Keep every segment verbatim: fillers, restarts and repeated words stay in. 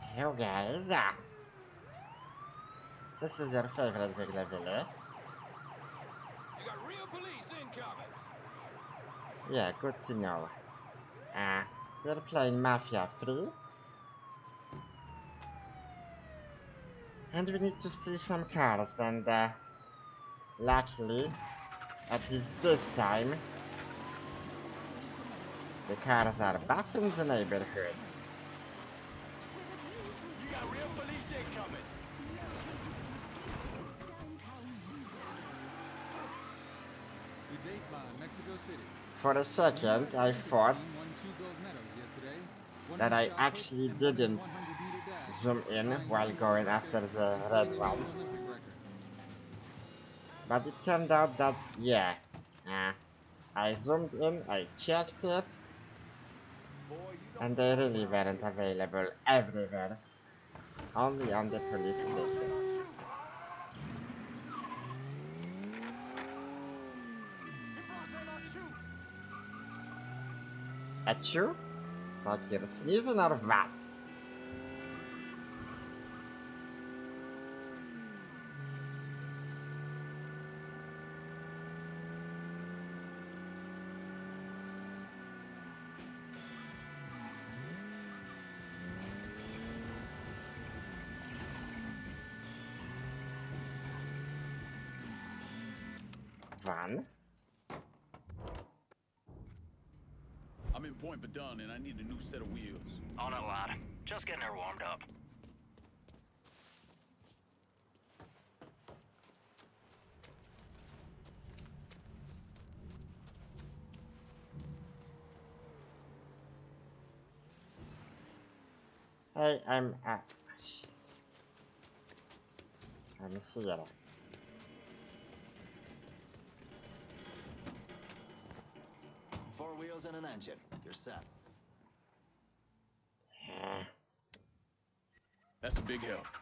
Hello guys, uh, this is your favorite Wiggly Willy. You got real police incoming. Yeah, good to know. Uh, we're playing Mafia three. And we need to see some cars, and uh, luckily, at least this time, the cars are back in the neighborhood. You got real police incoming. We date by Mexico City. For a second, I thought Won two gold medals yesterday. One that in I shot put actually and one in didn't one hundred meter dash, zoom in tying while the going record after the and red setting a new ones. Olympic record. But it turned out that, yeah, uh, I zoomed in, I checked it, Boy, you don't and they belong really around weren't here. available everywhere. Only on the police precincts. Achoo? Like you're sneezing or what? One. I'm in Point Verdun and I need a new set of wheels. On it, lad. Just getting her warmed up. Hey, I'm uh, shit. I'm here. Four wheels and an engine. You're set. That's a big help.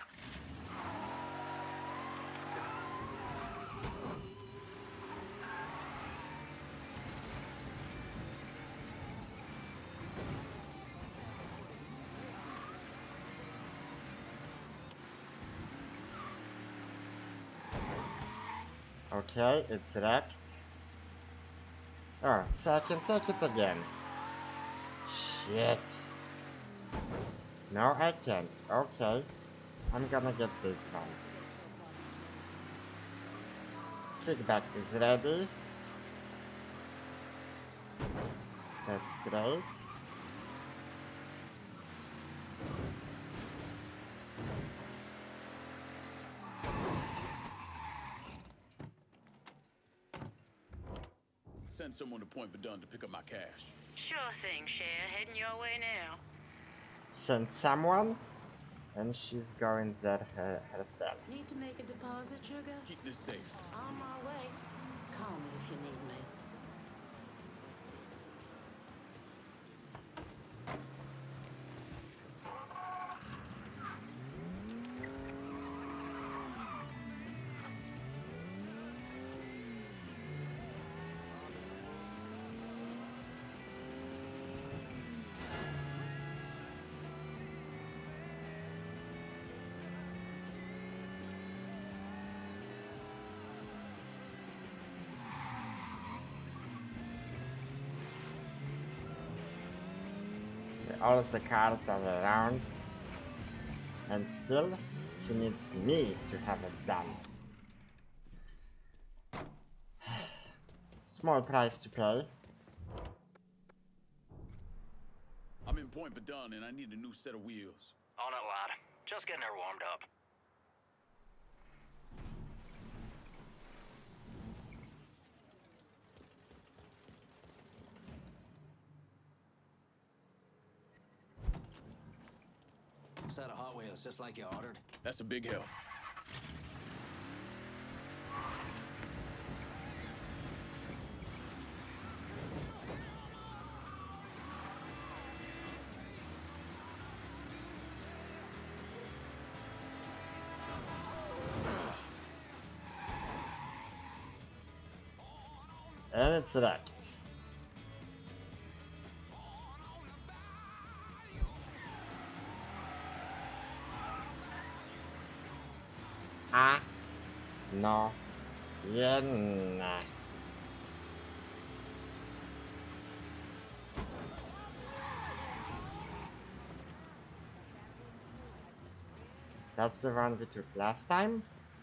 Okay, it's wrecked. Oh, so I can take it again. Shit. No, I can't. Okay. I'm gonna get this one. Kickback is ready. That's great. Send someone to Point Verdun to pick up my cash. Sure thing, Cher. Heading your way now. Send someone, and she's going there her herself. Need to make a deposit, sugar? Keep this safe. On my way. Call me if you need me. All the cars are around, and still he needs me to have it done. Small price to pay. I'm in Point Verdun and I need a new set of wheels. On it, lad. Just getting her warmed up. Set of Hot Wheels, just like you ordered. That's a big help. And it's wrecked. A no yen. That's the one we took last time.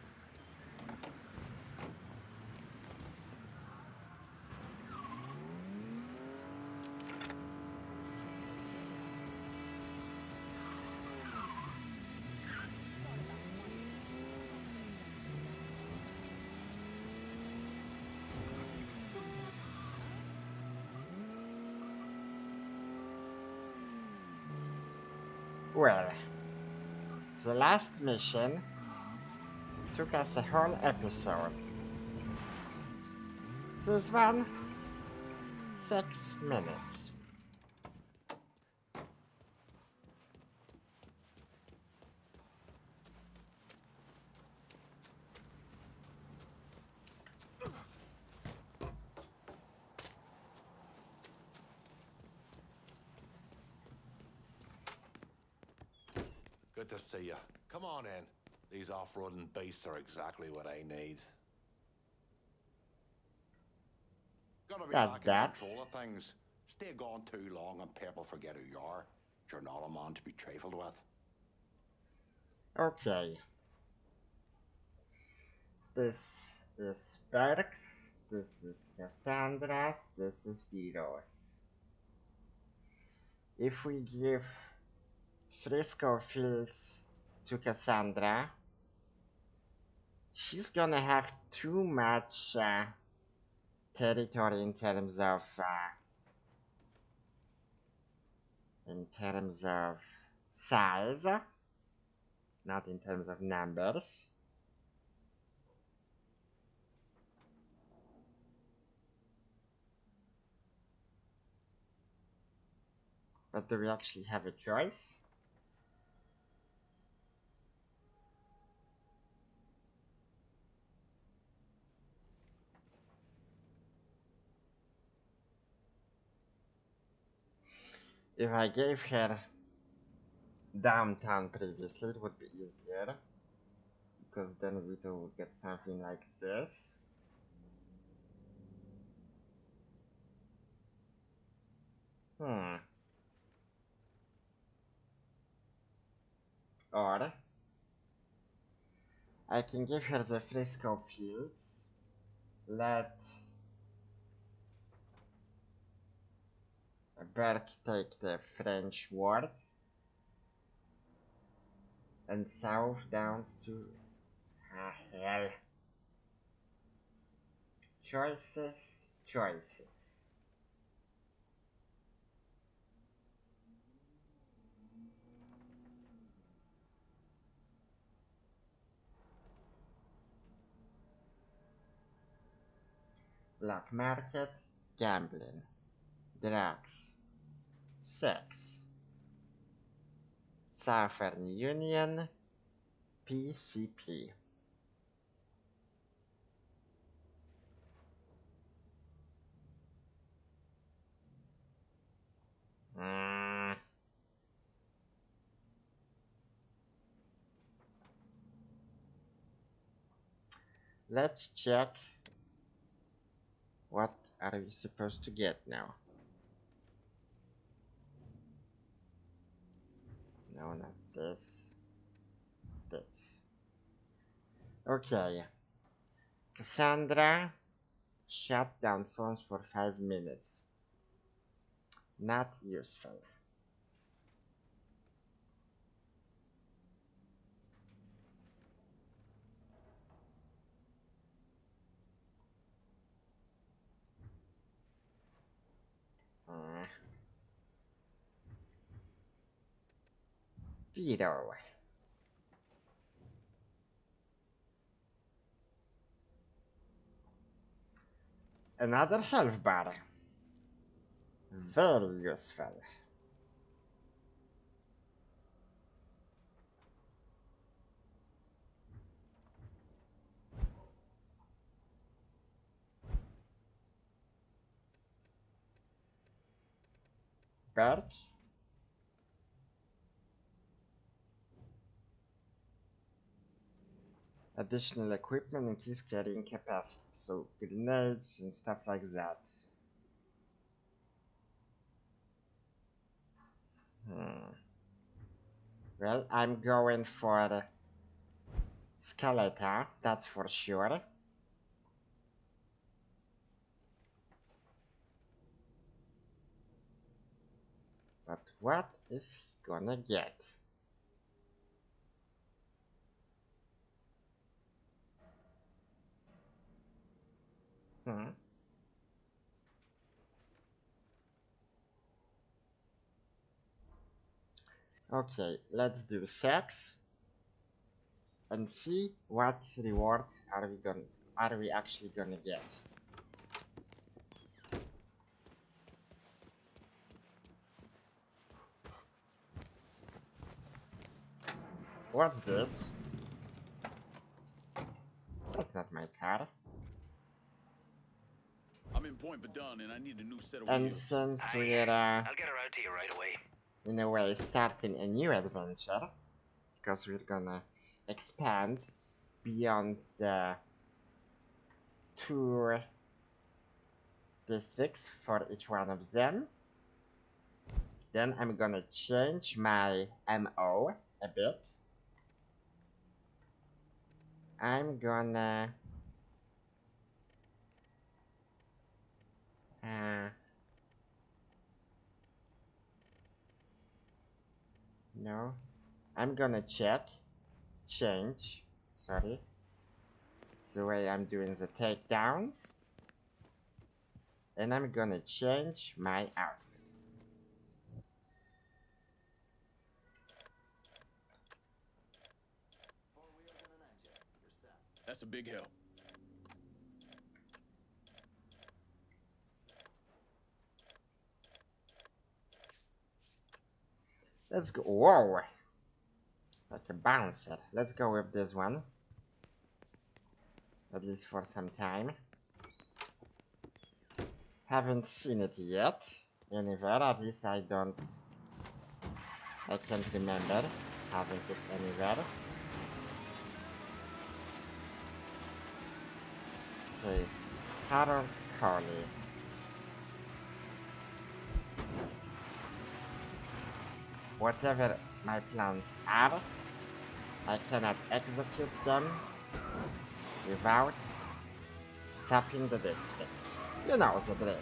Well, the last mission took us a whole episode. This one, six minutes. Good to see you. Come on in. These off-roading beasts are exactly what I need. Gotta be That's back that. in control of things. Stay gone too long and people forget who you are. You're not a man to be trifled with. Okay. This is Berks, this is Cassandra's, this is Viro's. If we give Frisco Fields to Cassandra, she's gonna have too much uh, territory in terms of uh, in terms of size, not in terms of numbers. But do we actually have a choice? If I gave her downtown previously, it would be easier, because then we would get something like this. Hmm. Or I can give her the Frisco Fields, let Berk take the French ward, and south downs to ah hell. Choices, choices. Black market, gambling, drugs, sex, Southern Union, P C P. Mm. Let's check. What are we supposed to get now? No, not this. This. Okay. Cassandra shut down phones for five minutes. Not useful. Uh, Vito. Another health bar. Very useful. Berk. Additional equipment increase carrying capacity, so grenades and stuff like that. Hmm. Well, I'm going for the skeleton, that's for sure. But what is he gonna get? Hmm. Okay, let's do sex and see what reward are we gonna are we actually gonna get. What's this? That's not my car. I'm in Point Verdun and I need a new set of And wheels. since Aye, we're uh, I'll get her out to you right away. in a way starting a new adventure, because we're gonna expand beyond the two districts for each one of them, then I'm gonna change my M O a bit. I'm gonna uh, no, I'm gonna check, change, sorry, the way I'm doing the takedowns, and I'm gonna change my outfit. That's a big help. Let's go. Whoa! Like a bouncer. Let's go with this one. At least for some time. Haven't seen it yet. Anywhere. At least I don't. I can't remember having it anywhere. Okay. Harold Carney. Whatever my plans are, I cannot execute them without tapping the district. You know the drill.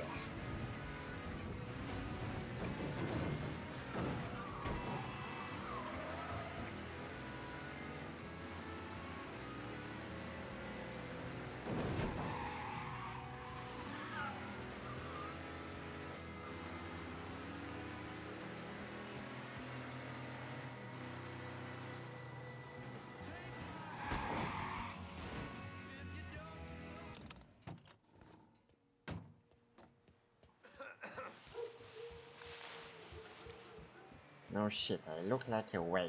No shit, I look like a waiter.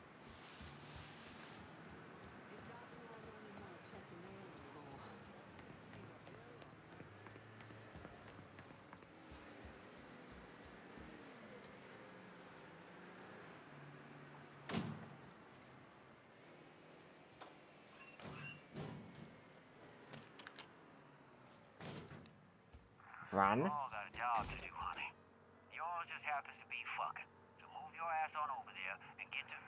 Run. All got a job to do, honey. Yours just happens to be fucking. So move your ass on over there and get to...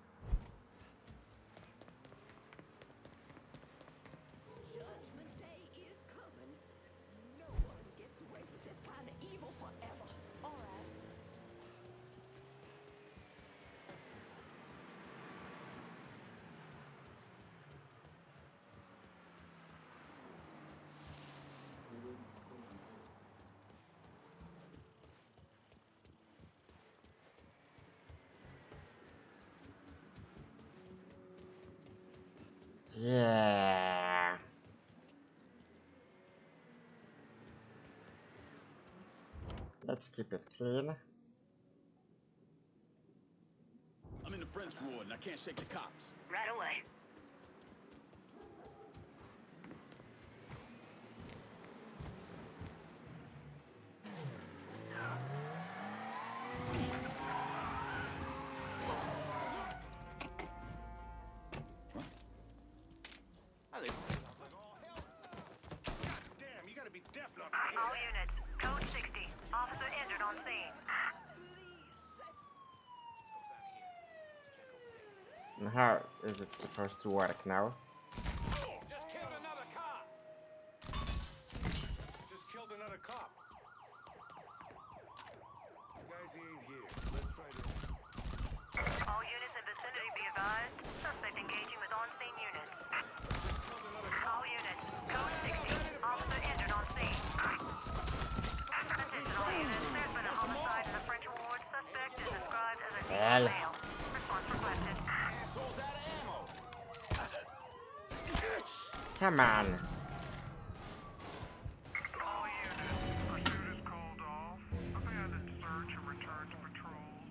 Judgment Day is coming. No one gets away with this kind of evil forever. All right. Yeah. Let's keep it clean. I'm in the French ward and I can't shake the cops. Right away. And how is it supposed to work now? Just killed another cop. Just killed another cop. Guys, he ain't here. Let's try this. All units in vicinity be advised. Suspect engaging with on-scene units. All units, code sixty. Officer injured on scene. Attention all units. There's been a homicide in the French ward. Suspect is described as a Well. male. Response requested. Asshole's out of ammo. Come on. All units, pursuit is called off. Abandon search and return to patrols.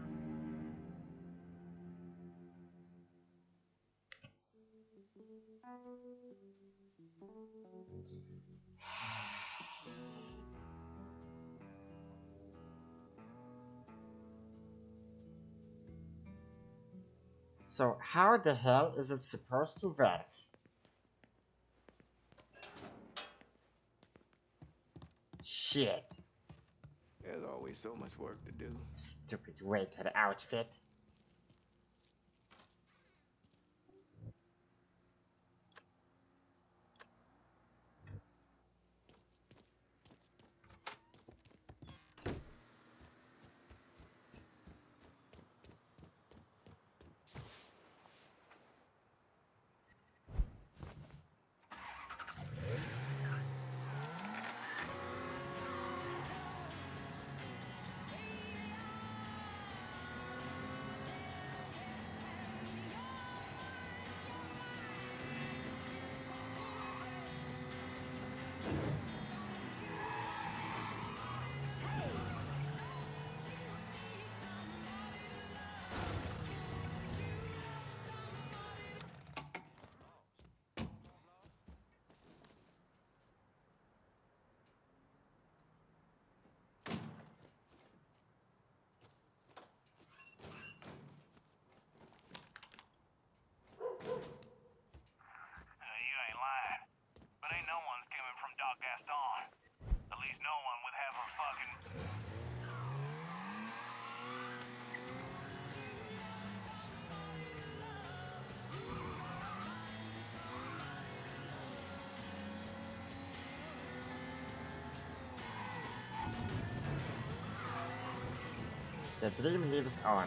So how the hell is it supposed to work? Shit. There's always so much work to do. Stupid waiter outfit. Uh, you ain't lying. But ain't no one's coming from Doc Gaston. At least no one would have a fucking... The dream lives on.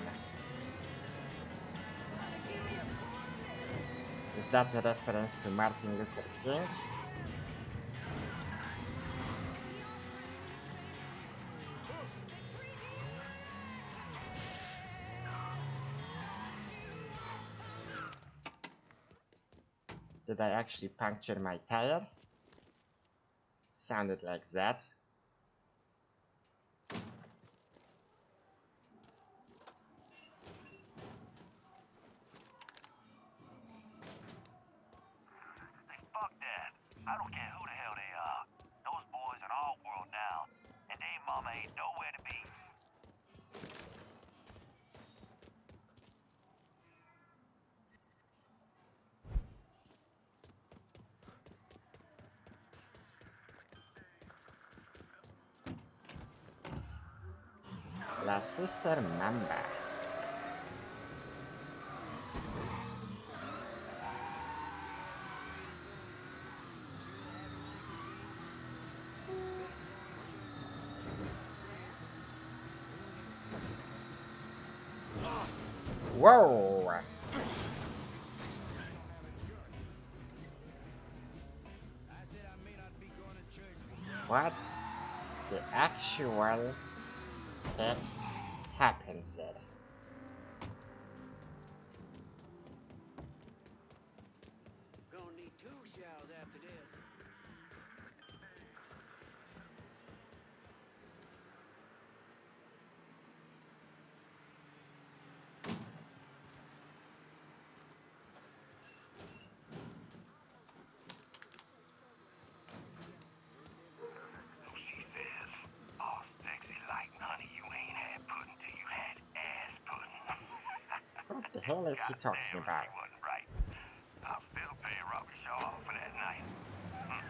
Is that a reference to Martin Luther King? Did I actually puncture my tire? Sounded like that. Hey, fuck that. I don't care who the hell they are. Those boys in our world now. And they mama ain't nowhere to be. La Sister Mamba. Whoa! What the actual heck happens there? Gonna need two showers after this. She says, oh, sexy like honey, you ain't had pudding till you had ass pudding. What the hell is he talking Goddamn, about? she wasn't right. I'll still pay Robbie Shaw for that night. Hmm.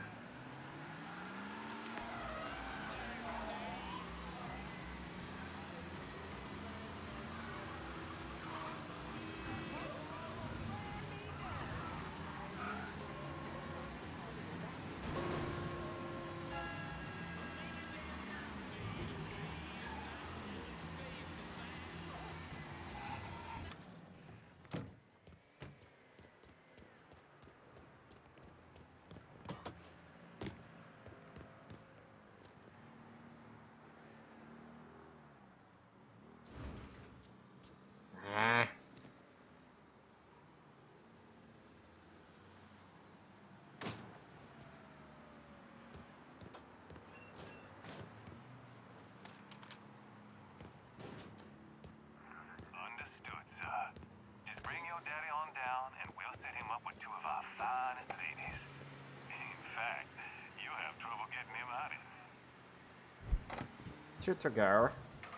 down and we'll set him up with two of our finest ladies. In fact, you have trouble getting him out of here. Two to go.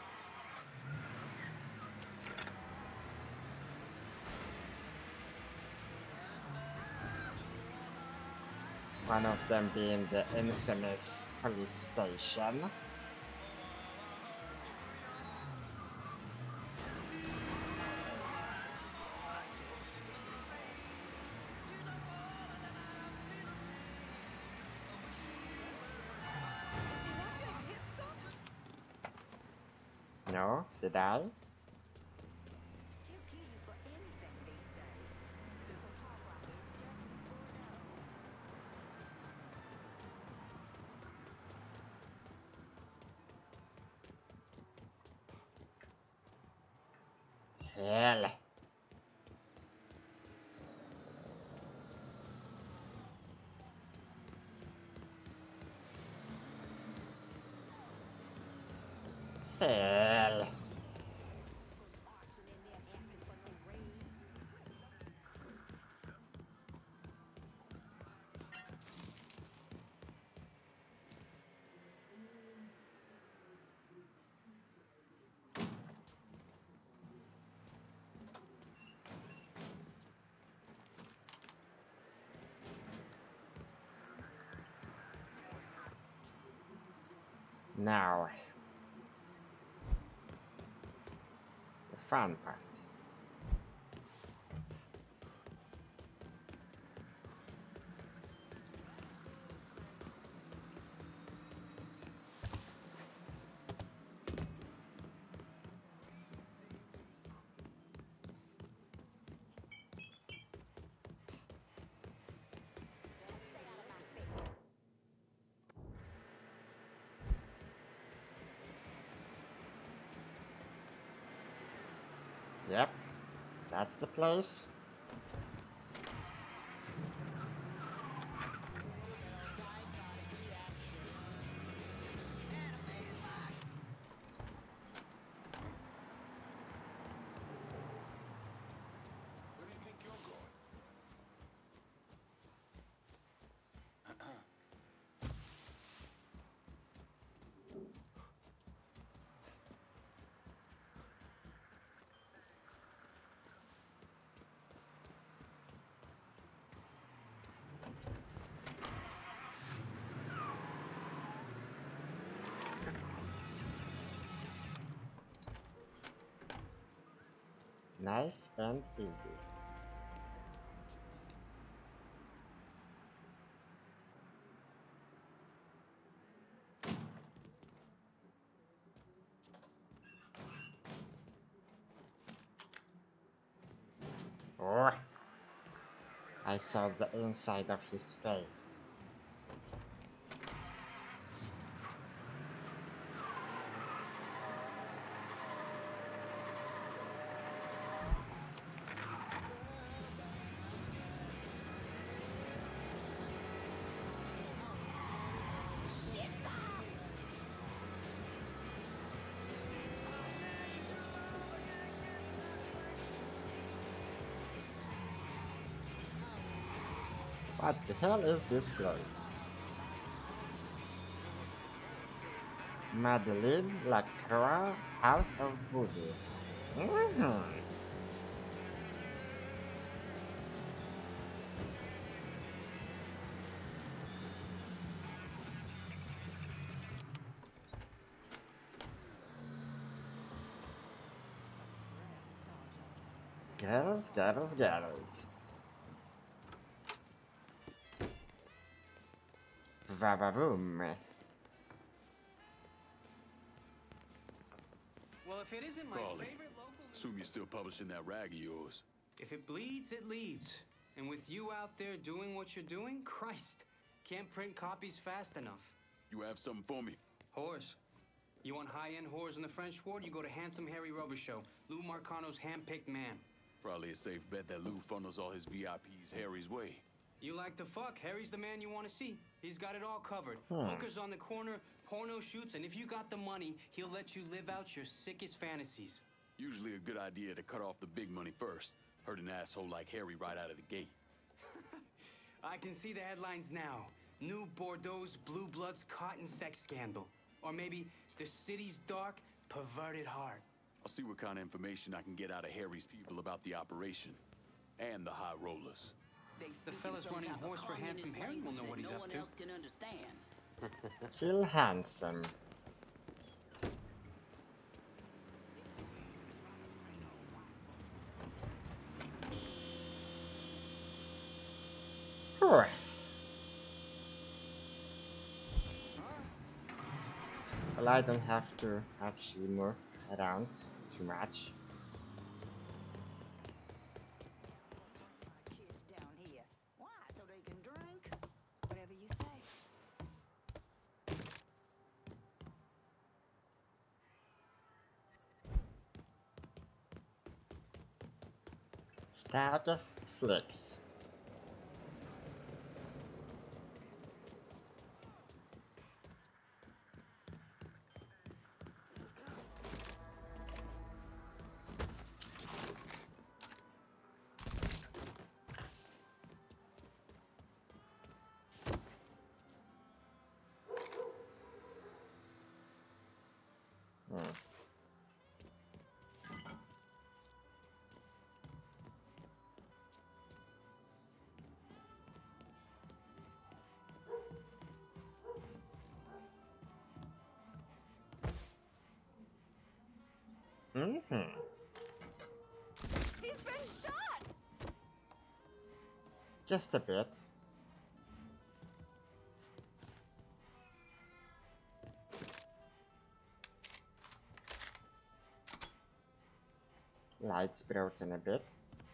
One of them being the infamous police station. No, did I? They'll kill you for anything these days. People talk like it's just Hell. Hell. marching in there asking for no raise. Now, the fun part. Yep, that's the place. Where do you think you're going? Nice and easy. Oh, I saw the inside of his face. What the hell is this place? Madeline Lacroix House of Voodoo. Mm-hmm. Girls, girls, girls. Va-va-boom. Well, if it isn't my Crawley, favorite local... assume you're still publishing that rag of yours. If it bleeds, it leads. And with you out there doing what you're doing, Christ, can't print copies fast enough. You have something for me? Whores. You want high-end whores in the French Ward? You go to Handsome Harry Rubber Show, Lou Marcano's hand-picked man. Probably a safe bet that Lou funnels all his V I Ps Harry's way. You like to fuck, Harry's the man you want to see. He's got it all covered. Hmm. Hookers on the corner, porno shoots, and if you got the money, he'll let you live out your sickest fantasies. Usually a good idea to cut off the big money first. Hurt an asshole like Harry right out of the gate. I can see the headlines now. New Bordeaux's Blue Bloods caught in sex scandal. Or maybe the city's dark, perverted heart. I'll see what kind of information I can get out of Harry's people about the operation. And the high rollers. The fellas running horse for Handsome Harry will know what he's up to. Kill Handsome. Whew. Well, I don't have to actually move around too much. Kids down here. Why? So they can drink? Whatever you say. Start flicks. Mm-hmm. He's been shot! Just a bit. Lights broken a bit.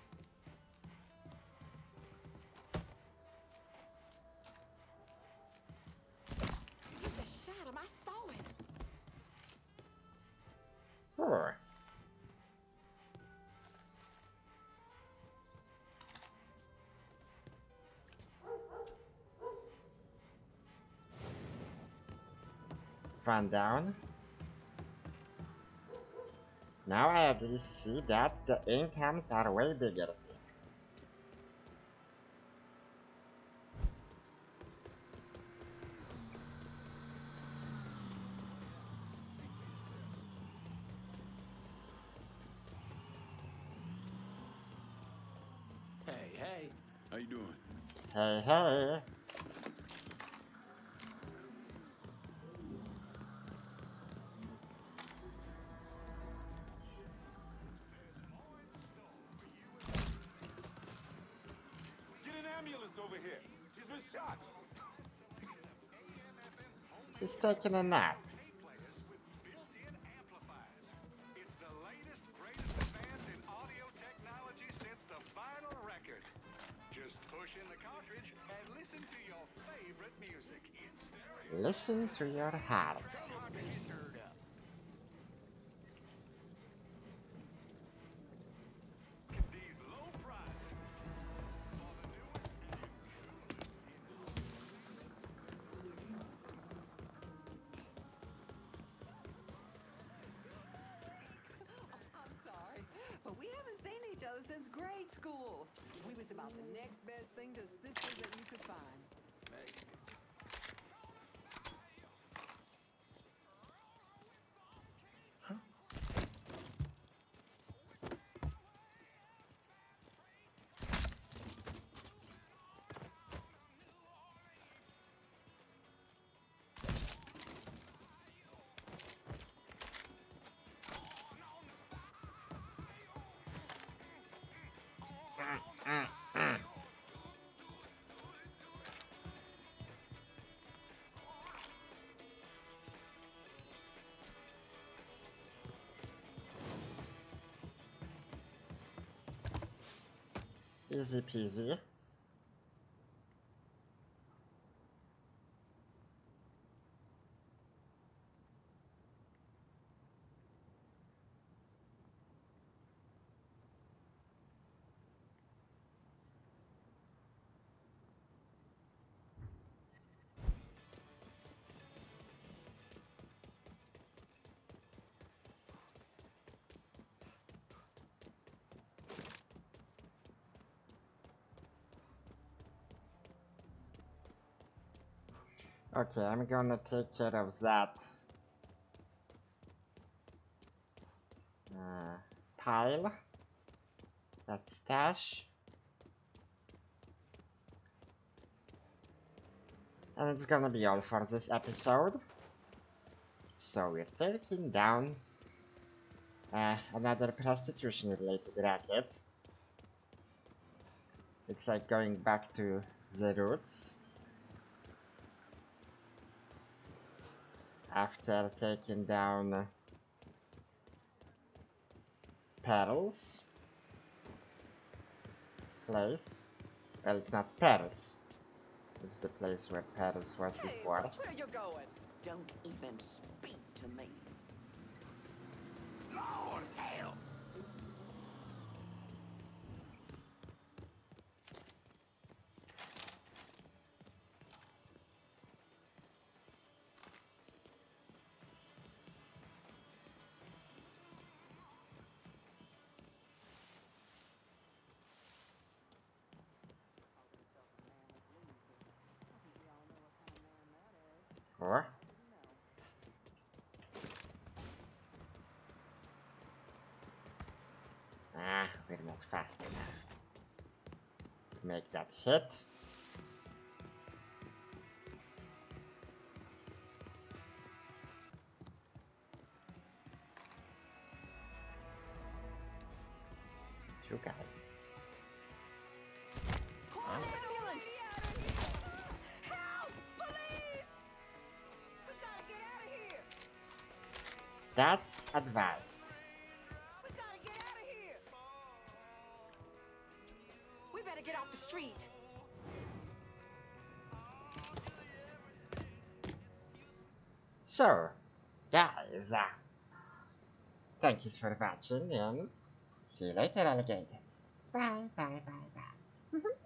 You just shot him. I saw it. Sure. Fan down. Now I at least see that the incomes are way bigger here. Hey, hey. How you doing? Hey, hey. Get an ambulance over here. He's been shot. He's taking a nap. It's the latest, greatest advance in audio technology since the vinyl record. Just push in the cartridge and listen to your favorite music in stereo. Listen to your heart. These low prices for the newest. I'm sorry, but we haven't seen each other since grade school. We was about the next best thing to sisters that you could find. Mm, mm. Easy peasy. Okay, I'm gonna take care of that uh, pile, that stash, and it's gonna be all for this episode. So we're taking down uh, another prostitution-related racket. It's like going back to the roots. After taking down uh, Perils place. Well, it's not Perils. It's the place where Perils was Hey, before. watch where you're going. Don't even speak to me. Lord, hell! Or ah, we're not fast enough to make that hit. Two guys. Call an ambulance! Help! Police! We gotta get out of here! That's advised. We gotta get out of here! We better get off the street. So, guys, uh, thank you for watching and see you later, alligators. Bye, bye, bye, bye.